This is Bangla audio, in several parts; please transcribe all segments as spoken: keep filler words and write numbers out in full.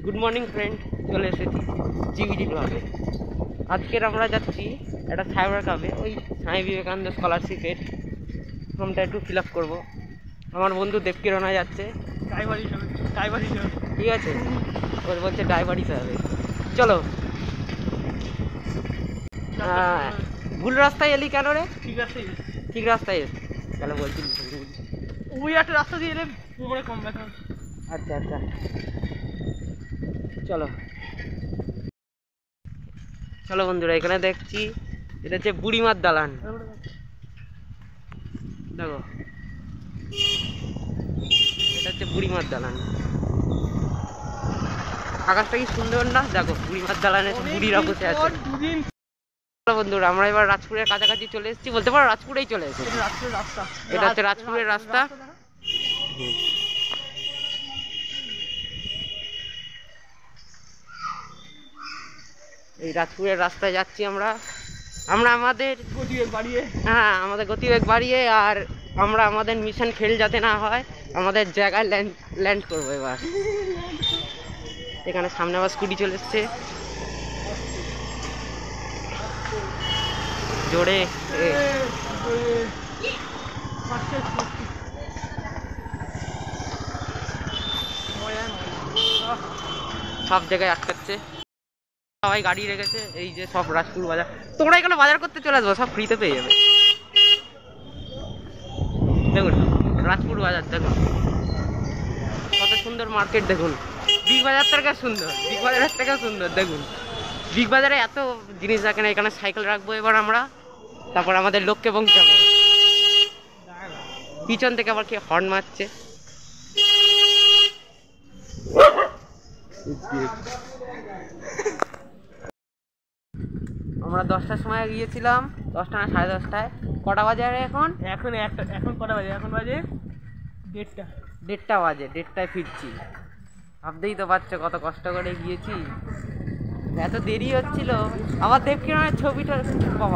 গুড মর্নিং ফ্রেন্ড, চলে এসেছি জিবিডি ব্লগে। আজকের আমরা যাচ্ছি একটা সাইবার ক্যাফে, ওই স্বামী বিবেকানন্দ স্কলারশিপের ফর্মটা একটু ফিল আপ করবো। আমার বন্ধু দেবকিরণা যাচ্ছে ড্রাইভার হিসাবে। ড্রাইভার হিসাবে ঠিক আছে, ওর বলছে ড্রাইভার হিসাবে। চলো। ভুল রাস্তায় এলি কেন রে? ঠিক রাস্তায় ঠিক রাস্তায় এস তাহলে বলছি ওই একটা রাস্তা দিয়ে এলে মনে কম দেখা। আচ্ছা আচ্ছা চলো চলো বন্ধুরা, এখানে দেখছি এটা হচ্ছে বুড়িমার দালান। দেখো এটা হচ্ছে বুড়িমার দালান। আকাশটা কি সুন্দর না? দেখো বুড়িমার দালানে বুড়িরা বসে আছে। বন্ধুরা আমরা এবার রাজপুরের কাছাকাছি চলে এসেছি, বলতে পারো রাজপুরেই চলে এসেছি। এটা হচ্ছে রাজপুরের রাস্তা। এই রাজপুরের রাস্তায় যাচ্ছি আমরা আমরা আমাদের গতিবেগ বাড়িয়ে। হ্যাঁ, আমাদের গতিবেগ বাড়িয়ে। আর আমরা আমাদের মিশন ফেল যাতে না হয়, আমাদের জায়গায় ল্যান্ড ল্যান্ড করবো এবার। এখানে সামনে আবার স্কুটি চলে এসছে জোরে। সব জায়গায় আটকাচ্ছে, সবাই গাড়ি রেখেছে। এই যে সব রাজপুর বাজার, তোমরা এখানে বাজার করতে চলে আসবো, সব ফ্রিতে পেয়ে যাবে। দেখুন রাজপুর বাজার, দেখুন কত সুন্দর মার্কেট। দেখুন বিগ বাজার থেকে সুন্দর, বিগ বাজারের থেকে সুন্দর। দেখুন বিগ বাজারে এত জিনিস রাখে না। এখানে সাইকেল রাখবো এবার আমরা, তারপর আমাদের লোককে পৌঁছাবো। পিছন থেকে আবার কে হর্ন মারছে। আমরা দশটার সময় গিয়েছিলাম, দশটা না সাড়ে দশটায়। কটা বাজে এখন? এখন একটা এখন কটা বাজে? এখন বাজে দেড়টা দেড়টা বাজে। দেড়টায় ফিরছি। ভাবতেই তো পারছো কত কষ্ট করে গিয়েছি, এত দেরি হচ্ছিল। আবার দেবকিরণের ছবিটা বাবা,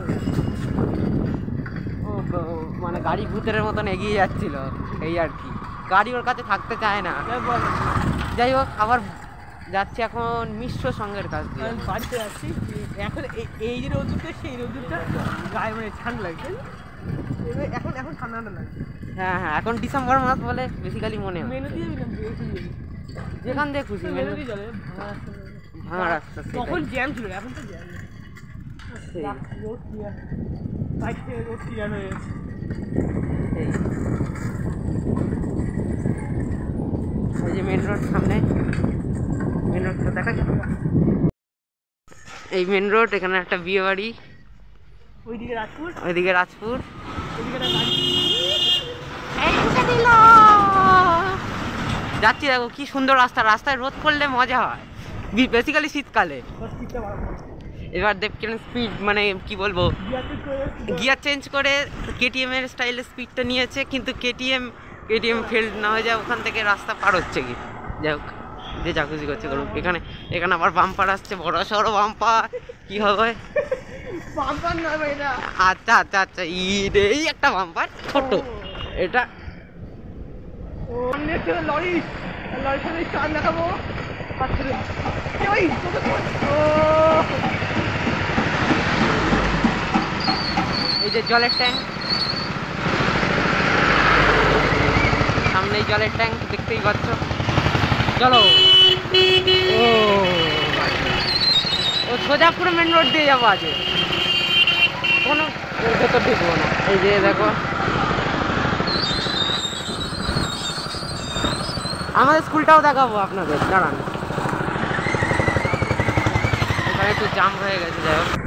ও মানে গাড়ি ভূতের মতন এগিয়ে যাচ্ছিল, এই আর কি। গাড়ি ওর কাছে থাকতে চায় না। যাই হোক, আবার যাচ্ছি এখন মিশ্র সঙ্গের কাছ দিয়ে। বাড়িতে যাচ্ছি এখন। এই যে রোদ্দুরটা, সেই রোদ্দুরটা গায়ে মানে ঠান্ডা লাগছে। এখন এখন ঠান্ডা ঠান্ডা লাগছে। হ্যাঁ হ্যাঁ, এখন ডিসেম্বর মাস বলে বেসিক্যালি মনে হয়। মেনু দিয়ে যেখান দিয়ে খুশি মেনু দিয়ে যাবে। ভাঙা রাস্তা, তখন জ্যাম ছিল, এখন তো জ্যাম নেই। রোড ক্লিয়ার, সাইড থেকে রোড ক্লিয়ার হয়ে গেছে। এই যে মেন রোড সামনে, মেন রোডটা দেখা যাবে। এই মেন রোড, এখানে একটা বিয়ে বাড়ি, ওইদিকে রাজপুর, ওইদিকে রাজপুর, যাচ্ছি। দেখো কি সুন্দর রাস্তা, রাস্তায় রোদ পড়লে মজা হয়, বেসিক্যালি শীতকালে। এবার দেবকিরণ স্পিড মানে কি বলবো, গিয়ার চেঞ্জ করে কেটিএম এর স্টাইলে স্পিডটা নিয়েছে, কিন্তু কেটিএম কেটিএম ফেল না হয়ে যায়, ওখান থেকে রাস্তা পার হচ্ছে কি। যাই হোক, যে যা খুশি করছে করুক। এখানে এখানে আবার বাম্পার আসছে, বড় সড়ো বাম্পার। কি হবে? আচ্ছা আচ্ছা আচ্ছা, এই একটা বাম্পার ছোট, এটা লরি লরির সাথে স্টার দেখাবো। এই যে জলের ট্যাঙ্ক, সামনেই জলের ট্যাঙ্ক, দেখতেই পাচ্ছ। চলো, ও ও সোজা পুরো মেন রোড দিয়ে যাবো আজ, কোনো ভেতর ঢুকবো না। এই যে দেখো আমাদের স্কুলটাও দেখাবো আপনাদের, দাঁড়ান। এখানে একটু জাম হয়ে গেছে। যাই হোক,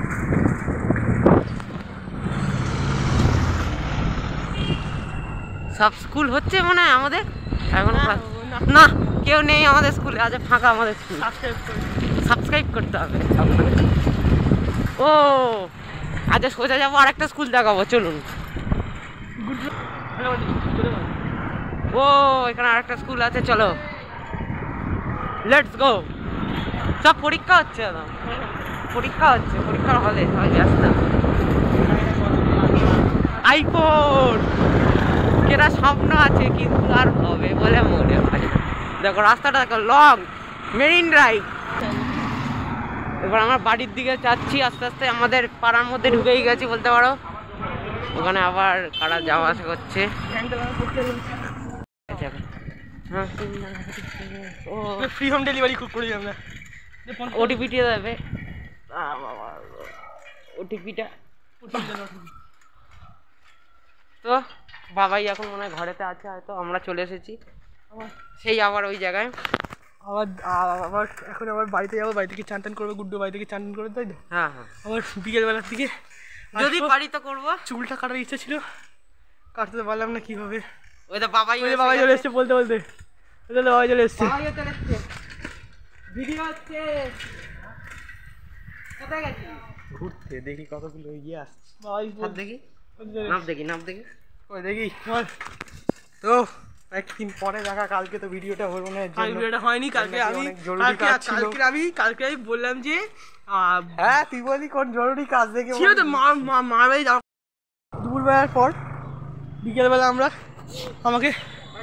সব স্কুল হচ্ছে মনে হয় আমাদের এখন। না, কেউ নেই আমাদের স্কুলে, আজ ফাঁকা আমাদের স্কুল। সাবস্ক্রাইব করতে হবে আপনাদের। ও আজ সোজা যাবো, আর একটা স্কুল দেখাবো, চলুন। ও এখানে আরেকটা স্কুল আছে, চলো লেটস গো। সব পরীক্ষা হচ্ছে, দাদা পরীক্ষা হচ্ছে, পরীক্ষার হলে সবাই ব্যস্ত। আইফোন কেনা স্বপ্ন আছে, কিন্তু আর হবে বলে মনে হয়। দেখো রাস্তাটা দেখো, লং মেরিন ড্রাইভ। এবার আমরা বাড়ির দিকে যাচ্ছি আস্তে আস্তে, আমাদের পাড়ার মধ্যে ঢুকেই গেছি বলতে পারো। ওখানে আবার কারা যাওয়া আসা করছে। ফ্রি হোম ডেলিভারি করি আমরা, ওটিপিটা দেবে, ওটিপিটা। তো বাবাই এখন মনে হয় ঘরেতে আছে, হয়তো আমরা চলে এসেছি সেই আবার ওই জায়গায়। আবার আবার এখন আবার বাড়িতে যাবো, বাড়ি থেকে চান টান করবো, গুড্ডু বাড়ি থেকে চান টান করবে, তাই তো? হ্যাঁ হ্যাঁ, আবার বিকেলবেলার দিকে যদি পারি তো করবো। চুলটা কাটার ইচ্ছা ছিল, কাটতে পারলাম না কিভাবে। ওই তো বাবাই বাবাই চলে এসছে বলতে বলতে, বাবাই চলে এসছে। ভিডিও হচ্ছে, কোথায় গেছি? ঘুরতে, দেখি কতগুলো ইয়ে আসছে। দেখি নাম দেখি নাম দেখি ওই দেখি। তো একদিন পরে দেখা, কালকে তো ভিডিওটা হলো না, ভিডিওটা হয়নি কালকে। আমি কালকে আমি কালকে আমি বললাম যে হ্যাঁ তুই বলি কোন জরুরি কাজ দেখে ছিল তো, মা মার বাড়ি যাওয়া। দুপুরবেলার পর বিকেলবেলা আমরা আমাকে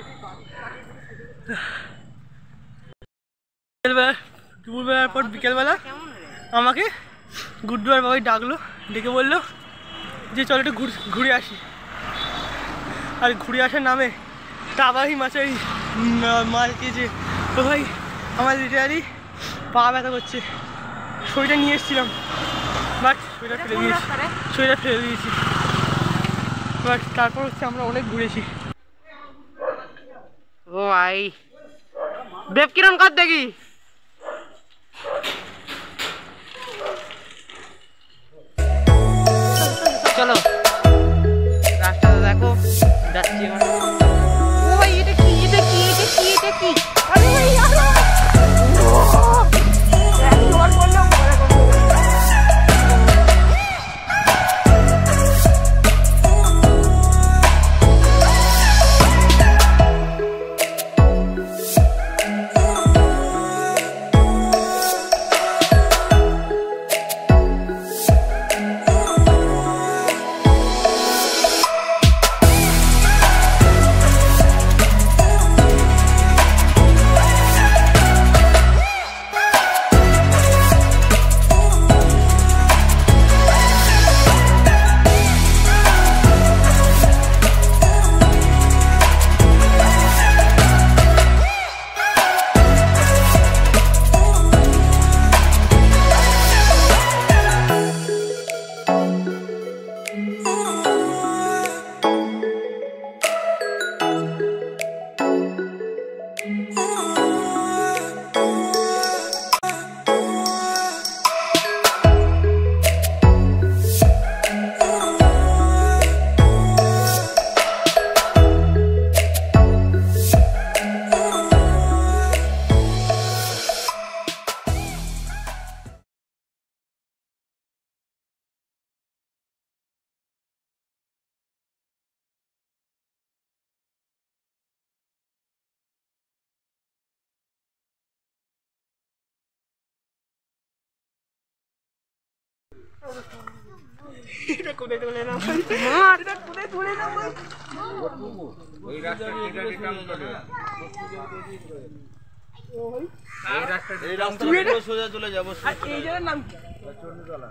বিকেলবেলা দুপুরবেলার পর বিকেলবেলা আমাকে গুড্ডু আর বাবাই ডাকলো, ডেকে বললো যে চল একটু ঘুরে আসি। আর ঘুরে আসার নামে টাবাহি মাছাই মাছকে যে তো ভাই আমার লিটারালি পা ব্যথা করছে। শরীরটা নিয়ে এসেছিলাম, বাট শরীরটা ফেলে দিয়েছি শরীরটা ফেলে দিয়েছি বাট তারপর হচ্ছে আমরা অনেক ঘুরেছি। ও ভাই দেব কিরণ কর দেখি। চলো রাস্তাটা দেখো, যাচ্ছি এবার। ও ভাই এটা কি, এটা কি, এটা কি, এটা কি? আরে ভাই আরে একবার বললাম পরে করব। এটা কোথায় তুলে না ভাই, এটা কোথায় তুলে না ভাই। ওই রাস্তাটা এটা টান করে ওই এই রাস্তাটা এই রাস্তাটা সোজা চলে যাব। আর এই জায়গার নাম কি? চন্ডীতলা।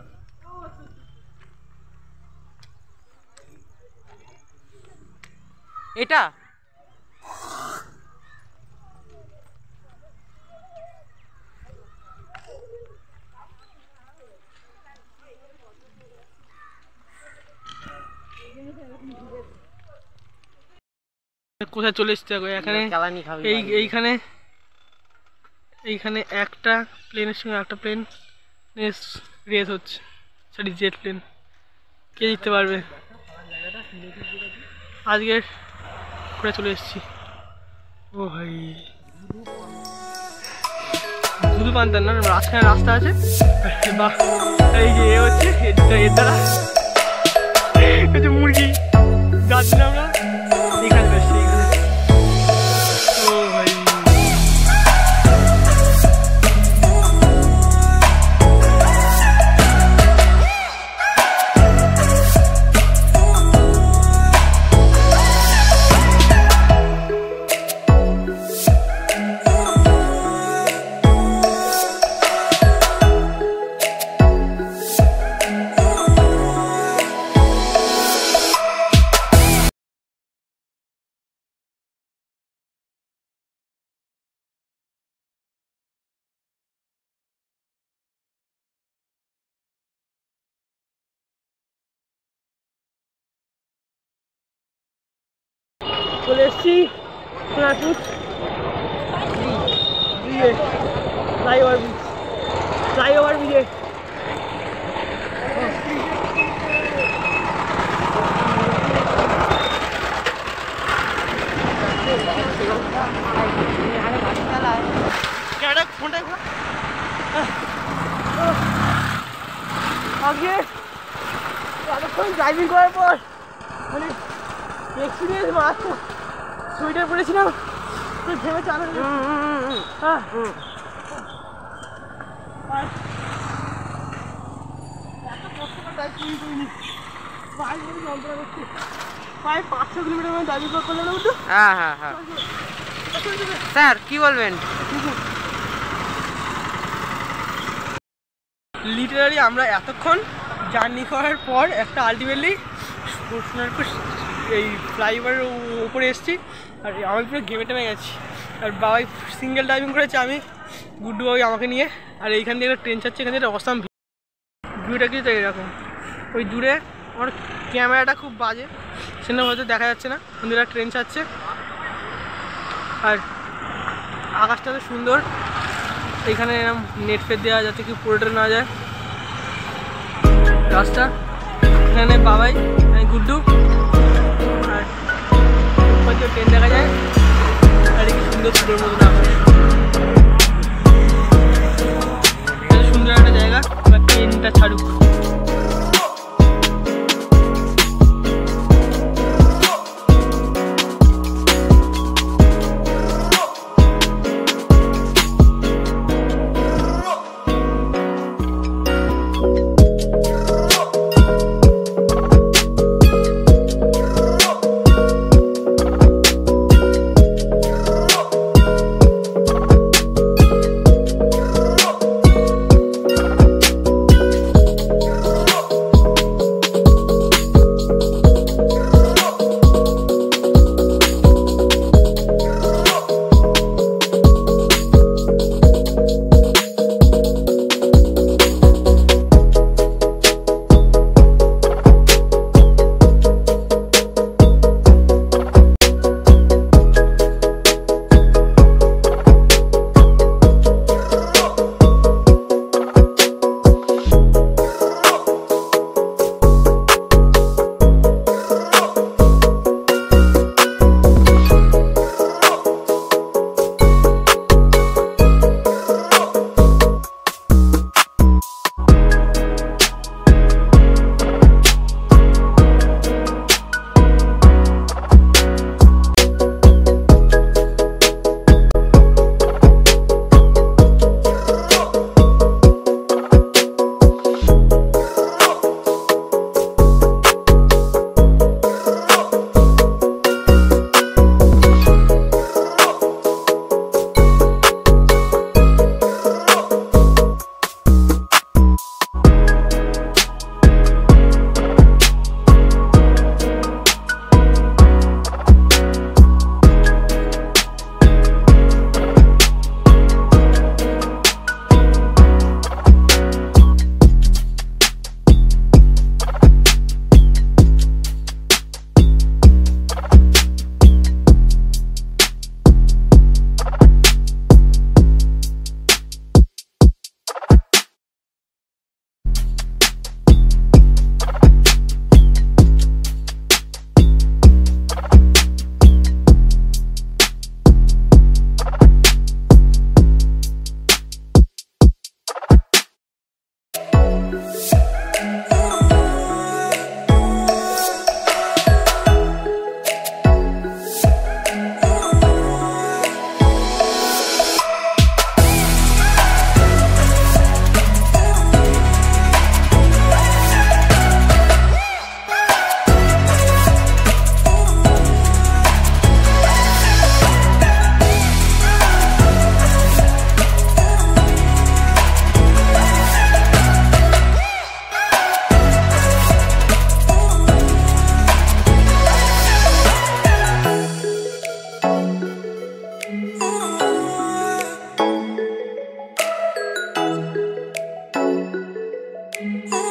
এটা কোথায় চলে এসছে এখানে? এই এইখানে এইখানে একটা প্লেনের সঙ্গে একটা প্লেন রেস হচ্ছে, সরি জেট প্লেন। কে জিততে পারবে? আজকে ঘুরে চলে এসেছি। ও ভাই শুধু পান্তার না, মাঝখানে রাস্তা আছে। বাহ এই যে এ হচ্ছে এর দ্বারা মুরগি যাচ্ছি আমরা এখানে বেশি। ও ভাই চলে এসছি সোনারপুর ব্রিজে, ফ্লাইওভার ব্রিজ, ফ্লাইওভার ব্রিজে। আগে এতক্ষণ ড্রাইভিং করার পর মানে এক্সপিরিয়েন্স মাত্র সুইটার পরেছিলাম তো ভেবে চালানো। হ্যাঁ এত কষ্ট করে ড্রাইভিং করিনি, প্রায় যন্ত্রণা করছি, প্রায় পাঁচশো কিলোমিটার মানে ড্রাইভিং করলাম না বুঝলো। হ্যাঁ হ্যাঁ হ্যাঁ স্যার কি বলবেন? লিটারালি আমরা এতক্ষণ জার্নি করার পর একটা আলটিমেটলি সোনারপুর এই ফ্লাইওভারের উপরে এসেছি, আর আমি পুরো ঘেমে টেমে গেছি। আর বাবাই সিঙ্গেল ড্রাইভিং করেছে, আমি গুড্ডু বাবাই আমাকে নিয়ে। আর এইখান থেকে একটা ট্রেন চাচ্ছে, এখান থেকে অবস্থা ভিউটা কিন্তু এরকম। ওই দূরে আমার ক্যামেরাটা খুব বাজে, সেটা হয়তো দেখা যাচ্ছে না, কিন্তু একটা ট্রেন চাচ্ছে। আর আকাশটা তো সুন্দর, এখানে এরকম নেট ফেট দেওয়া যাতে কি পুরোটা না যায় রাস্তা। এখানে বাবাই, এখানে গুড্ডু, আর হয়তো ট্রেন দেখা যায়। আর কি সুন্দর সুন্দর মতন আকাশ, সুন্দর একটা জায়গা। বা ট্রেনটা ছাড়ুক।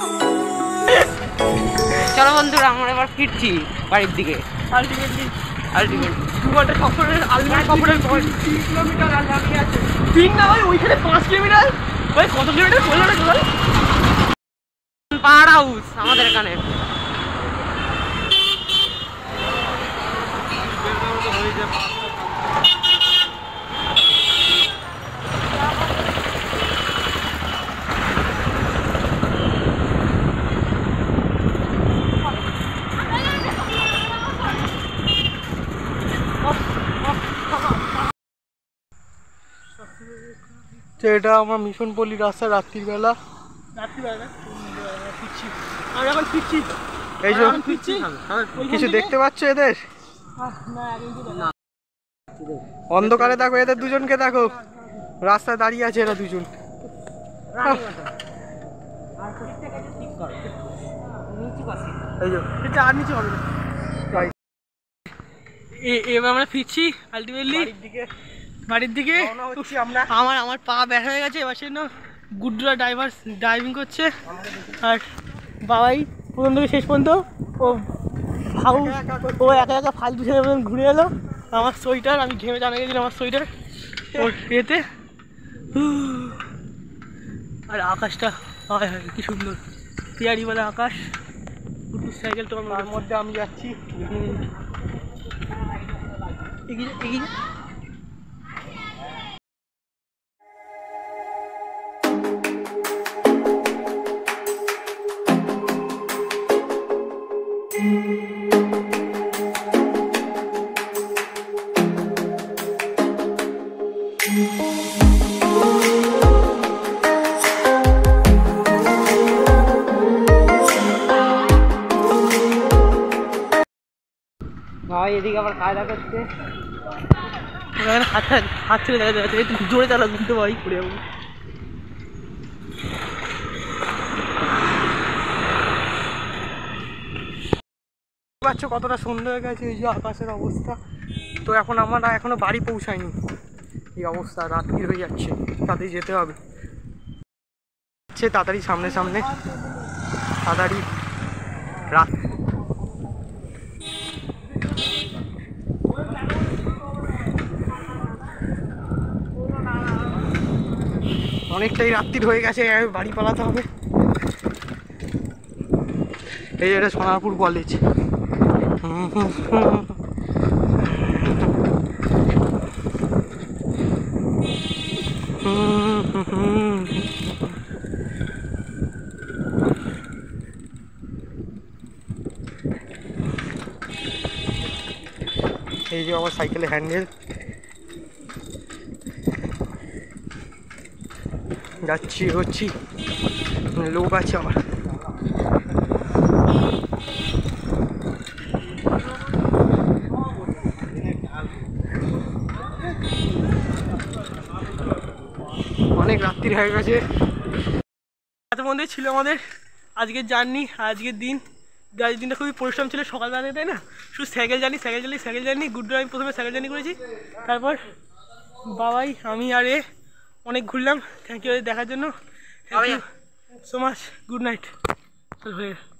চলো বন্ধুরা আমরা এবার ফিরছি বাড়ির দিকে। আলটিমেটলি আলটিমেট দু ঘন্টা সফরের আলটিমেট সফরের পর তিন কিলোমিটার আর বাকি আছে। তিন না ভাই, ওইখানে পাঁচ কিলোমিটার। ভাই কত কিলোমিটার বললো না টোটাল? পাহাড় হাউস আমাদের এখানে। তো এটা আমার মিশন পল্লী রাস্তা রাত্রির বেলা। রাত্রিবেলা ফিরছি আমি, এখন ফিরছি। এই যে ফিরছি, কিছু দেখতে পাচ্ছ এদের? অন্ধকারে দেখো এদের দুজনকে, দেখো রাস্তায় দাঁড়িয়ে আছে এরা দুজন। আর নিচে হবে না। এবার আমরা ফিরছি আলটিমেটলি বাড়ির দিকে। আমরা আমার আমার পা ব্যথা হয়ে গেছে। এবার সেজন্য গুড্ডুরা ড্রাইভার ড্রাইভিং করছে, আর বাবাই প্রথম থেকে শেষ পর্যন্ত ও ভাউ ও একা একা ফালতু ছেলে ঘুরে এলো। আমার সোয়েটার, আমি ঘেমে জানা গেছিলাম আমার সোয়েটার ওর এতে। আর আকাশটা হয় হয় কি সুন্দর, পিয়ারি বলে আকাশ। গুড্ডুর সাইকেল তো তার মধ্যে আমি যাচ্ছি। এগিয়ে এগিয়ে ভাই এদিকে আবার কায়দা করছে। হাত হাত ছেড়ে দেখা যাচ্ছে, একটু জোরে চালা ঘুরতে ভাই পড়ে যাবো। পাচ্ছ কতটা সন্ধ্যা হয়ে গেছে, এই যে আকাশের অবস্থা। তো এখন আমরা এখনো বাড়ি পৌঁছাইনি, এই অবস্থা রাত্রি হয়ে যাচ্ছে, তাড়াতাড়ি যেতে হবে। তাড়াতাড়ি সামনে সামনে তাড়াতাড়ি রাত। অনেকটাই রাত্রির হয়ে গেছে, বাড়ি পালাতে হবে। এই এটা সোনারপুর কলেজ। এই যে আমার সাইকেলের হ্যান্ডেল, যাচ্ছি হচ্ছি, লোক আছে আমার। অনেক রাত্রি হয়ে গেছে। এত মধ্যে ছিল আমাদের আজকের জার্নি, আজকের দিন। আজকের দিনটা খুবই পরিশ্রম ছিল সকালবেলা, তাই না? শুধু cycle journey cycle journey cycle journey Guddu আমি প্রথমে সাইকেল জার্নি করেছি, তারপর বাবাই আমি আর এ অনেক ঘুরলাম। থ্যাংক ইউ দেখার জন্য, thank you so much. Good night. হয়ে